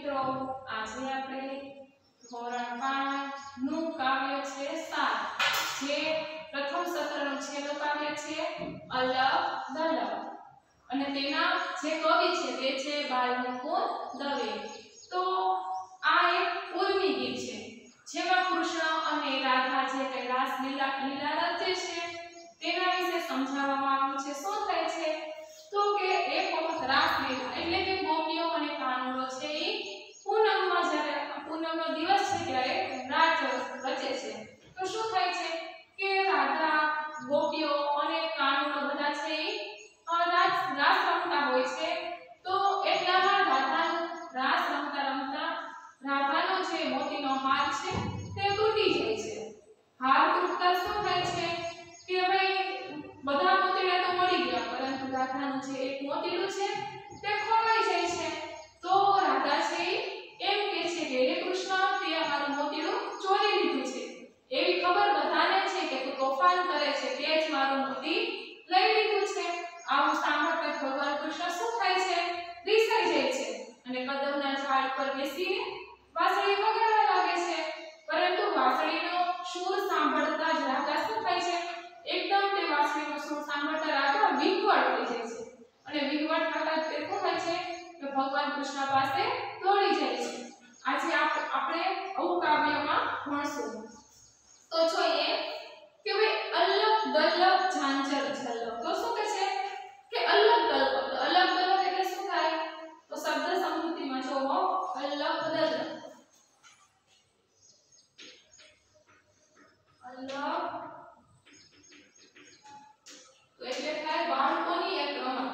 મિત્રો આજે આપણે ધોરણ 5 નું કાવ્ય છે 7 જે પ્રથમ સત્રનું છેલ્લું કાવ્ય છે અલગ દલગ અને તેના જે કવિ છે તે છે બાલમુકુંદ દવે। તો આ એક ઉર્મી ગીત છે જેમાં કૃષ્ણ અને રાધા જે કૈલાસ લીલા રચે છે તેના વિશે સમજાવવામાં આવ્યું છે। શું થાય છે તો કે એક વખત રાસલીલા એટલે કે ગોપીઓ અને કાનુડો છે એ પૂનમમાં જ્યારે પૂનમનો દિવસ છે ત્યારે રાત રચે છે। તો શું થાય છે કે રાધા ગોપીઓ અને કાનુડો બધા છે એ રાસ રમતા હોય છે। તો એટલામાં રાસ રમતા રાધાનો જે મોતીનો હાર છે તે તૂટી જાય છે। હાર તૂટતા શું થાય છે કે ભાઈ બધા મોતીડા તો મળી ગયા પરંતુ રાધાનું જે એક મોતીડું છે તે ખોવાઈ જાય છે। તો રાધા છે એમ કહે છે કે હે કૃષ્ણ તે અમારું મોતીડું ચોરી લીધું છે એવી ખબર બધાને છે કે તું તોફાન કરે છે તે જ મારું મોતી લઈ લીધું છે। આવું સાંભળતા ભગવાન કૃષ્ણ શું થાય છે રીસાઈ જાય છે અને કદમના ઝાડ પર બેસીને વાંસળી વગાડવા લાગે છે। પરંતુ વાંસળીનો સૂર સાંભળતા જ રાધા શું થાય છે એકદમ તે વાંસળીનો સૂર સાંભળતા રાધા વિહવળ થઈ જાય છે અને વિહવળ થતા તે શું થાય છે કે ભગવાન કૃષ્ણ પાસે દોડી જાય છે। આજે આપણે આવું કાવ્યમાં ભણશું। તો જોઈએ કે ભાઈ અલગ દલગ ઝાંઝર ઝલક। તો શું કહે છે કે અલગ દલગ એટલે શું થાય તો શબ્દ સમૃદ્ધિમાં જોવો અલગ દલગ તો એટલે થાય બાળકોની એક રમત।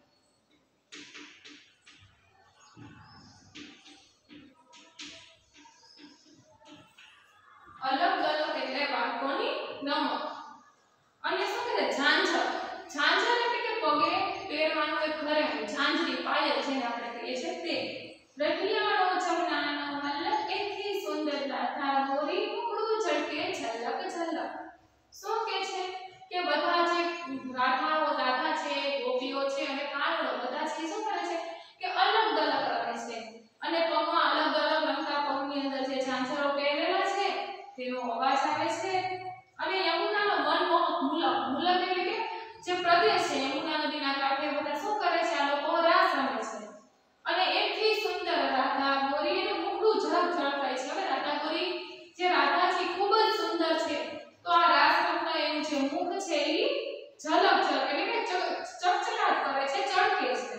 અલગ દલગ એટલે બાળકોની રમત અને શું કહે ઝાંઝર એટલે કે પગે પહેરવાનું એક ઘરે ઝાંઝરી પાયલ જેને આપણે કહીએ છીએ તે રખિયાળો જમનાનો મલ્લક એટલી સુંદર રાધા ગોરી મુકડું ઝળકે ઝલક ઝલક। શું કહે છે કે બધા જે રાધા છે ગોપીઓ છે અને કાનુડો બધા છે શું કરે છે કે અલગ દલગ રમે છે અને પગમાં અલગ રમતા પગની અંદર જે ઝાંઝરો પહેરેલા છે તેનો અવાજ આવે છે અને યમુનાનો મનમોહક મુલક એટલે કે જે પ્રદેશ છે યમુના નદીના કાંઠે બધા શું કરે છે આ લોકો રાસ રમે છે અને એટલી સુંદર રાધા ગોરી એનું મુખડું ઝળકાય છે। હવે રાધા ગોરી જે રાધા છે ખૂબ જ સુંદર છે તો આ રાસ રમતા એનું જે મુખ છે એ ઝલક એટલે કે ચકચકાટ કરે છે ચળકે છે।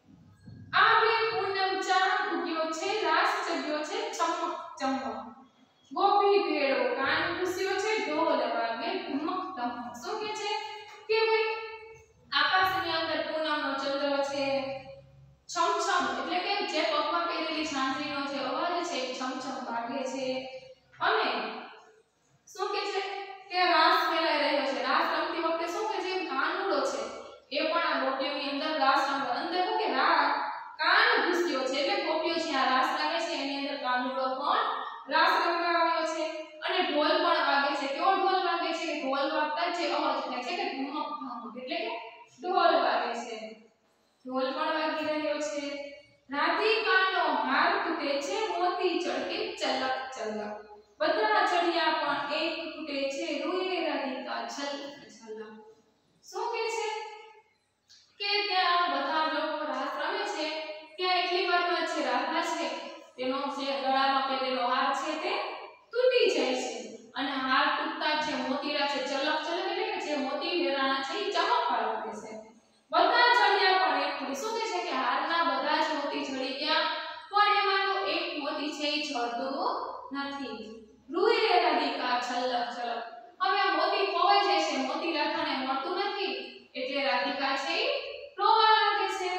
આ બે પૂનમ ચાંદ ઉગ્યો છે રાસ જગ્યો છે ચમક ચમક ગોપી ભેળો કાન ખુશીઓ છે ઢોલ વાગે ધમક ધમક। શું કહે છે કે ભાઈ આકાશની અંદર પૂનમનો ચંદ્ર છે છમછમ એટલે કે જે પગમાં પહેરેલી ઝાંઝરીનો જે અવાજ છે છમછમ વાગે છે અને શું કહે છે કે રાસ ફેલાઈ રહ્યો છે। રાસ રમતી વખતે શું કહે છે કાનુડો છે એ પણ આ ગોપીઓની અંદર રાસ રમવા અંદર શું કે કાન ઘૂસ્યો છે એટલે ગોપીઓ જ્યાં રાસ લાગે છે એની અંદર કાનુડો પણ રાસ રમવા આવ્યો છે અને ઢોલ પણ વાગે છે। કેવો ઢોલ વાગે છે ઢોલ વાગતા જે અવાજ થાય છે કે ધમક ધમક એટલે કે ઢોલ વાગે છે ઢોલ પણ વાગી રહ્યો છે। રાધિકાનો હાર તૂટે છે મોતી ચળકે ચલક ચલક બધા ચડિયા પણ એક તૂટે છે રૂએ રાધિકા ઝલક ઝલક। શું કહે છે કે ત્યાં બધા લોકો રાસ રમે છે ત્યાં એટલી વારમાં છે રાધા છે તેનો જે ગળામાં પહેરેલો હાર છે તે તૂટી જાય છે અને હાર તૂટતા જે મોતીડા છે ચલક ચલક એટલે કે જે મોતી વેરાણા છે એ ચમકવા લાગે છે। બધા ચડિયા પણ એક તૂટી શું કહે છે કે હારના બધા જ મોતી ઝડી ગયા પણ એમાંનો એક મોતી છે એ ઝડતું નથી રૂએ રાધિકા ઝલક ઝલક। હવે આ મોતી ખોવાઈ જાય છે મોતી રાધાને મળતું નથી એટલે રાધિકા છે એ રોવા લાગે છે।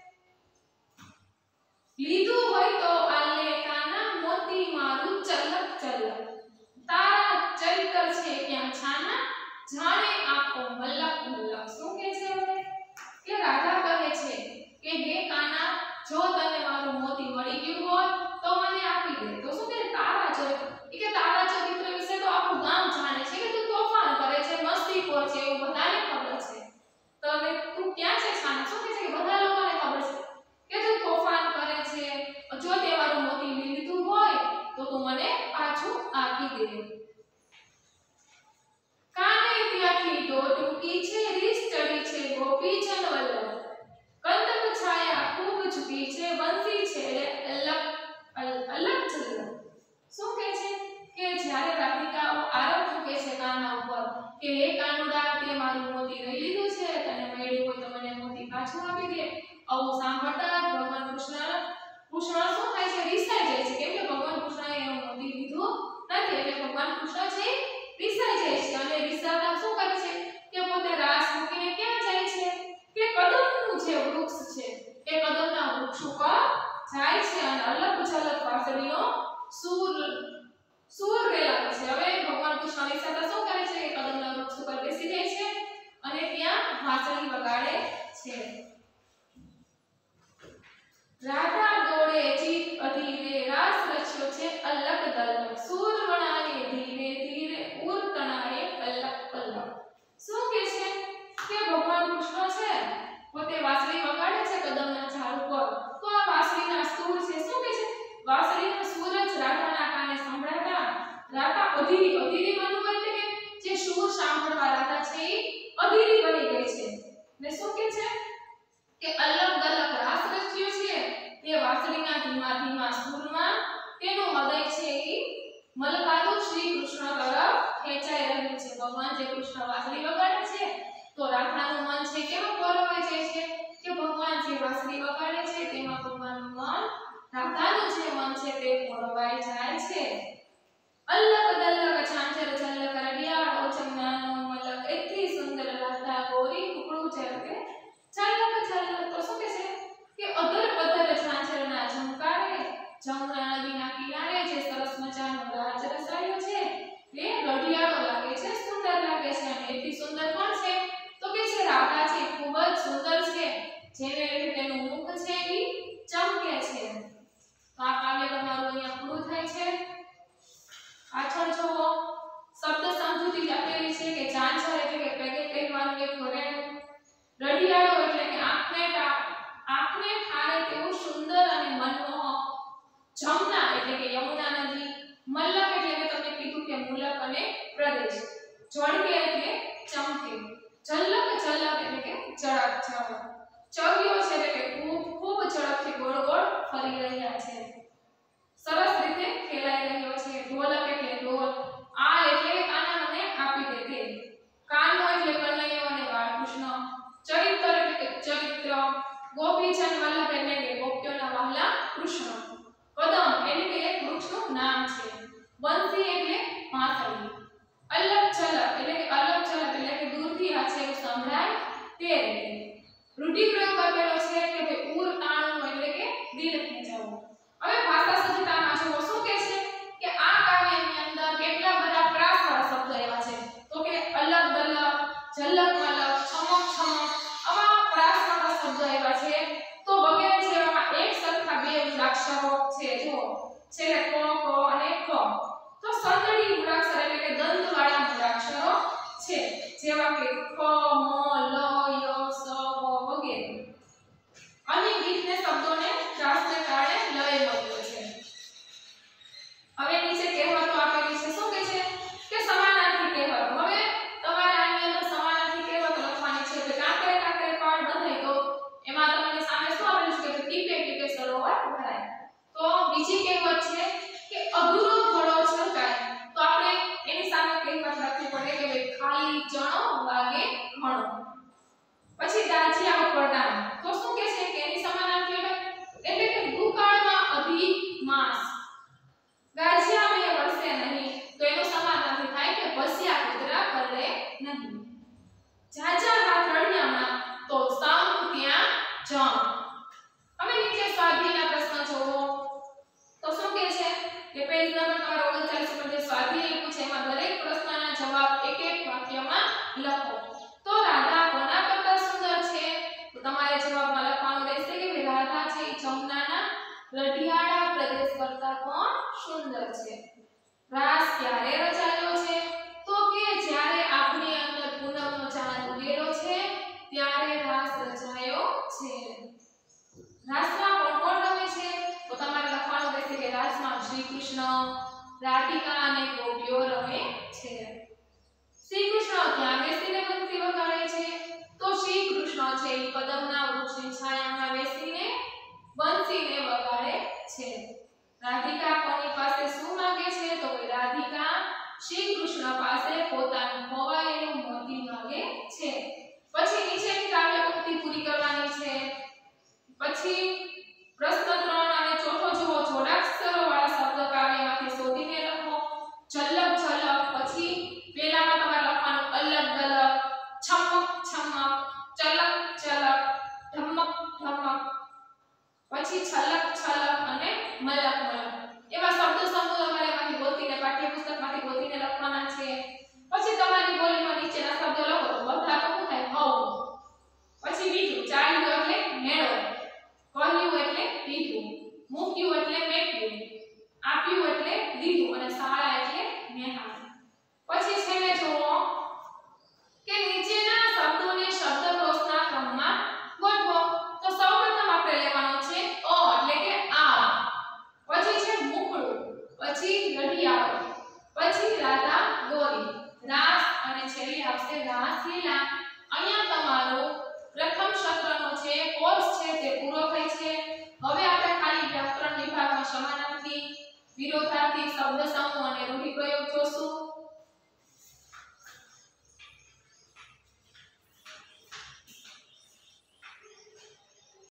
લીધું હોય તો આલે કાના મોતી મારું ચલક ચલક તારા ચરિત્ર છે ક્યાં છાના જાણે આંખો મલક મલક। શું કહે છે હવે કે રાધા કહે છે કે હે કાના જો તને મારું મોતી મળી ગયું હોય તો મને આપી દે। તો શું કહે તારા ચરિત્ર વિશે તો આખું ગામ જાણે છે કે તું તોફાન કરે છે મસ્તીખોર છે એવું બધાને ખબર પાછું આપી દે। આવું સાંભળતા જ ભગવાન કૃષ્ણ શું થાય છે, રીસાઈ જાય છે, કેમ કે ભગવાન કૃષ્ણએ એનું મોતી લીધું નથી, એટલે ભગવાન કૃષ્ણ છે રીસાઈ જાય છે અને રીસાતા શું કરે છે કે પોતે રાસ મૂકીને ક્યાં જાય છે કે કદમનું જે વૃક્ષ છે એ કદમના વૃક્ષ ઉપર જાય છે અને અલગ ઝલક વાંસળીનો સૂર રેલાવે છે। હવે ભગવાન કૃષ્ણ રીસાતા શું કરે છે કે કદમના વૃક્ષ ઉપર બેસી જાય છે અને ત્યાં વાંસળી વગાડે છે। રાધા દોડે ચિત અધીરે રાસ રચ્યો છે અલગ દલક સૂર વણાએ ધીરે ધીરે ઉર તણાએ પલ્લક પલ્લક। શું કહે છે કે ભગવાન કૃષ્ણ છે પોતે વાંસળી વગાડે છે કદમના ઝાડ ઉપર, તો આ વાંસળીના સૂર છે શું કહે છે, વાંસળીના સૂર જ રાધાના કાને સંભળાતા રાધા અધીરી બનવું એટલે કે જે સૂર સાંભળવા રાધા છે એ અધીરી બની ગઈ છે ને શું કહે છે કે અલગ દલક રાસ રચ્યો છે તે વાંસળીના ધીમા ધીમા સૂરમાં તેનું હૃદય છે એ મલકાતું શ્રી કૃષ્ણ તરફ ખેંચાઈ રહ્યું છે। ભગવાન જે કૃષ્ણ વાંસળી વગાડે છે તો રાધાનું મન છે કેવું પરોવાઈ જાય છે કે ભગવાન જે વાંસળી વગાડે છે તેમાં ભગવાનનું મન રાધાનું જે મન છે તે પરોવાઈ જાય છે। અલગ દલક ઝાંઝર ઝલક રડિયાળો ચંદનાનો મલક એટલી સુંદર રાધા ગોરી કુકડું ઝલકે ઝલક ઝલક। તો શું કહે છે કે અધર પધર ઝાંઝરના ઝંકારે જમુના નદીના કિનારે જે સરસ મજાનો રાજ રસાયો છે તે રડિયાળો લાગે છે, સુંદર લાગે છે અને એટલી સુંદર કોણ છે તો કે છે રાધા છે, ખૂબ જ સુંદર છે, જેને લીધે તેનું મુખ છે એ ચમકે છે। તો આ કાવ્ય તમારું અહીંયા પૂરું થાય છે। પાછળ જુઓ શબ્દ સમજૂતી આપેલી છે કે ઝાંઝર એટલે કે પેગે પહેરવાનું એક ઘરેણું, રડિયાળો એટલે કે આંખને ઠારે તેવું સુંદર અને મનમોહક, જમના એટલે કે યમુના નદી, મલ્લક એટલે કે તમને કીધું કે મુલક અને પ્રદેશ, ઝળકે એટલે ચમકે, ઝલક ઝલક એટલે કે ઝડપ ઝડપ, ચવ્યો છે એટલે કે ખૂબ ઝડપથી ગોળ ગોળ ફરી રહ્યા છે, સરસ રીતે ખેલાઈ રહ્યો છે, ઢોલક એટલે ઢોલ, આલ એટલે કાના મને આપી દે તે, કાનો એટલે કનૈયો અને બાળકૃષ્ણ, ચરિત્ર એટલે કે ચરિત્ર, ગોપીજન વલ્લભ એટલે કે ગોપીઓના વહાલા કૃષ્ણ, કદમ એટલે કે એક વૃક્ષનું નામ છે, બંસી એટલે વાંસળી, અલગ ઝલક એટલે કે દૂરથી આ છે એવું સંભળાય તે રીતે, રૂઢિપ્રયોગ આપેલો છે કે ભાઈ ઉર તાણવું એટલે કે દિલ ખેંચાવવું। હવે ભાષા સજ્જતામાં જો શું કહે છે કે આ કાવ્યની અંદર કેટલા બધા પ્રાસવાળા શબ્દ એવા છે તો કે અલગ દલક, ઝલક મલક, છમક છમક, આવા પ્રાસવાળા શબ્દ એવા છે। તો વગેરે જેવામાં એક સરખા બે મૂળાક્ષરો છે, જો છે ક ક અને ખ, તો સંદડી મૂળાક્ષર એટલે કે દંતવાળા મૂળાક્ષરો છે, જેવા કે ખ, મ, લ, ય, સ, વ વગેરે। અને ગીતને શબ્દોને રાસને કારણે લય મળ્યો છે। હવે નીચે કહેવતો આપેલી છે, શું કહે છે કે સમાનાર્થી કહેવતો। હવે તમારે આની અંદર સમાનાર્થી કહેવતો લખવાની છે કે કાંકરે કાંકરે પાળ બંધાય, તો એમાં તમને સામે શું આપેલું છે કે ટીપે ટીપે સરોવર ભરાય। તો બીજી કહેવત છે કે અધૂરો ઘડો છલકાય, તો આપણે એની સામે કહેવત લખવી પડે કે ભાઈ ખાલી ચણો વાગે ઘણો। પછી દાજિયા ઉપર દાન, તો શું કહે છે કે એની સમાનાર્થી એટલે કે દુકાળમાં અધિક માસ, ગાજિયા મેં વરસે નહીં, તો એનો સમાનાર્થી થાય કે ભસ્યા કુતરા કરે નહીં, જાજા હાથ રળિયામાં, તો સામ ત્યાં જમ। હવે નીચે સ્વાધ્યાયના પ્રશ્ન જોવો તો શું કહે છે કે પેજ નંબર તમારો 39 પર જે સ્વાધ્યાય લખ્યું છે એમાં દરેક પ્રશ્નના જવાબ એક એક વાક્યમાં લખો। તો રાધા કોના કરતા સુંદર છે, તો તમારે જવાબમાં લખવાનું રહેશે કે રાધા છે એ જમનાના રઢિયાળા પ્રદેશ કરતા પણ સુંદર છે। રાસ ક્યારે રચાયો છે, તો કે જ્યારે આપણી અંદર પૂનમનો ચાંદ ઉગેલો છે ત્યારે રાસ રચાયો છે। રાસમાં કોણ કોણ રમે છે, તો તમારે લખવાનું રહેશે કે રાસમાં શ્રી કૃષ્ણ, રાધિકા અને ગોપીઓ રમે છે। શ્રી કૃષ્ણ ક્યાં બેસીને બંસી વગાડે છે, તો શ્રી કૃષ્ણ છે એ કદમના વૃક્ષની છાયામાં બેસીને બંસીને વગાડે છે। રાધિકા કોની પાસે શું માંગે છે, તો રાધિકા શ્રી કૃષ્ણ પાસે પોતાનું ખોવાયેલું મોતી માંગે છે। પછી નીચેની કાવ્ય પંક્તિ પૂરી કરવાની છે। ચલક ચલક, ઢમક ઢમક, પછી છલક છલક અને મલક મલક. એવા શબ્દ સમૂહ તમારે એમાંથી ગોતીને પાઠ્યપુસ્તકમાંથી ગોતીને લખવાના છે. પછી તમારી બોલીમાં નીચેના શબ્દો લખો તો બધા તો શું થાય? હવ. પછી બીજું ચાલ્યું એટલે મેળો, કહ્યું એટલે કીધું, મૂક્યું એટલે મેક્યું, આપ્યું એટલે દીધું અને શાળા એટલે નિહાળ. પછી છે ને જુઓ કે નીચેના શબ્દોને શબ્દકોશના ક્રમમાં ગોઠવો. તો સૌપ્રથમ આપણે લેવાનો છે અ એટલે કે આ, પછી છે મુકડું, પછી રઢિયાળો, પછી રાધા ગોરી, રાસ અને છેલ્લે આવશે રાસલીલા. અહીંયા તમારો પ્રથમ સત્રનો છે કોર્સ છે તે પૂરો થાય છે.